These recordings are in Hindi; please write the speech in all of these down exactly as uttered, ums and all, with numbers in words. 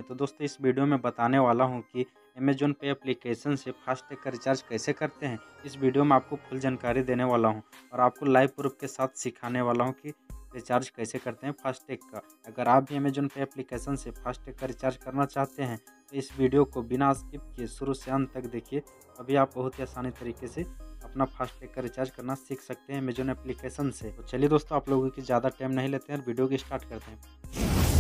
तो दोस्तों इस वीडियो में बताने वाला हूं कि अमेज़न पे एप्लीकेशन से फास्टैग का रिचार्ज कैसे करते हैं। इस वीडियो में आपको फुल जानकारी देने वाला हूं और आपको लाइव प्रूफ के साथ सिखाने वाला हूं कि रिचार्ज कैसे करते हैं फास्टैग का। अगर आप भी अमेज़न पे एप्लीकेशन से फास्टैग का रिचार्ज करना चाहते हैं तो इस वीडियो को बिना स्किप किए शुरू से अंत तक देखिए। अभी आप बहुत ही आसानी तरीके से अपना फास्टैग का रिचार्ज करना सीख सकते हैं अमेज़न एप्लीकेशन से। तो चलिए दोस्तों, आप लोगों की ज़्यादा टाइम नहीं लेते हैं और वीडियो की स्टार्ट करते हैं।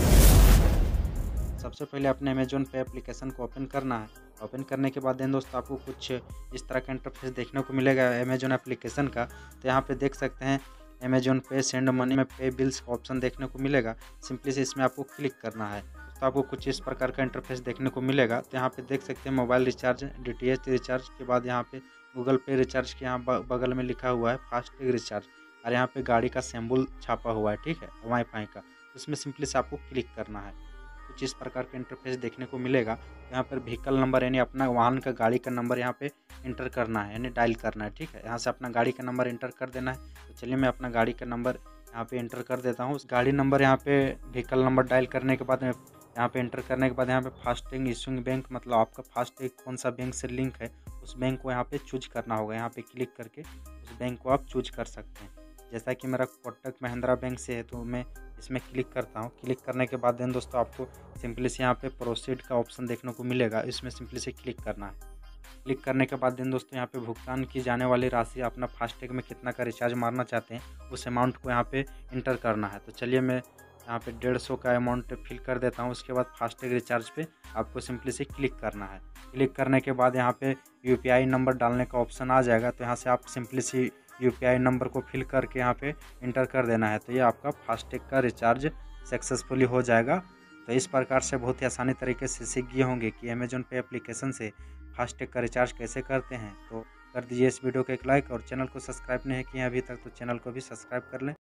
सबसे पहले अपने अमेज़न पे एप्लीकेशन को ओपन करना है। ओपन करने के बाद देन दोस्तों आपको कुछ इस तरह का इंटरफेस देखने को मिलेगा अमेज़न एप्लीकेशन का। तो यहाँ पे देख सकते हैं अमेज़न पे सेंड मनी में पे बिल्स का ऑप्शन देखने को मिलेगा। सिंपली से इसमें आपको क्लिक करना है तो आपको कुछ इस प्रकार का इंटरफेस देखने को मिलेगा। तो यहाँ पे देख सकते हैं mobile recharge, D T H recharge के बाद यहाँ पे गूगल पे रिचार्ज के यहाँ बगल में लिखा हुआ है फास्टैग रिचार्ज और यहाँ पे गाड़ी का सिंबल छापा हुआ है, ठीक है, वाईफाई का। इसमें सिंपली से आपको क्लिक करना है। कुछ इस प्रकार का इंटरफेस देखने को मिलेगा। यहाँ पर व्हीकल नंबर यानी अपना वाहन का गाड़ी का नंबर यहाँ पे इंटर करना है यानी डायल करना है, ठीक है। यहाँ से अपना गाड़ी का नंबर इंटर कर देना है। तो चलिए मैं अपना गाड़ी का नंबर यहाँ पे इंटर कर देता हूँ। उस गाड़ी नंबर यहाँ पे व्हीकल नंबर डायल करने के बाद यहाँ पे इंटर करने के बाद यहाँ पे फास्टैग इशूइंग बैंक, मतलब आपका फास्टैग कौन सा बैंक से लिंक है उस बैंक को यहाँ पे चूज करना होगा। यहाँ पे क्लिक करके उस बैंक को आप चूज कर सकते हैं। जैसा कि मेरा कोटक महिंद्रा बैंक से है तो मैं इसमें क्लिक करता हूँ। क्लिक करने के बाद देन दोस्तों आपको सिंपली से यहाँ पे प्रोसीड का ऑप्शन देखने को मिलेगा। इसमें सिंपली से क्लिक करना है। क्लिक करने के बाद देन दोस्तों यहाँ पे भुगतान की जाने वाली राशि, अपना फास्टैग में कितना का रिचार्ज मारना चाहते हैं उस अमाउंट को यहाँ पे इंटर करना है। तो चलिए मैं यहाँ पे डेढ़ सौ का अमाउंट फिल कर देता हूँ। उसके बाद फास्टैग रिचार्ज पे आपको सिंपली से क्लिक करना है। क्लिक करने के बाद यहाँ पे यू पी आई नंबर डालने का ऑप्शन आ जाएगा। तो यहाँ से आप सिंपली से यू पी आई नंबर को फिल करके यहाँ पे इंटर कर देना है। तो ये आपका फास्टैग का रिचार्ज सक्सेसफुली हो जाएगा। तो इस प्रकार से बहुत ही आसानी तरीके से सीख गए होंगे कि अमेज़न पे एप्लीकेशन से फास्टैग का रिचार्ज कैसे करते हैं। तो कर दीजिए इस वीडियो को एक लाइक और चैनल को सब्सक्राइब नहीं किए अभी तक तो चैनल को भी सब्सक्राइब कर लें।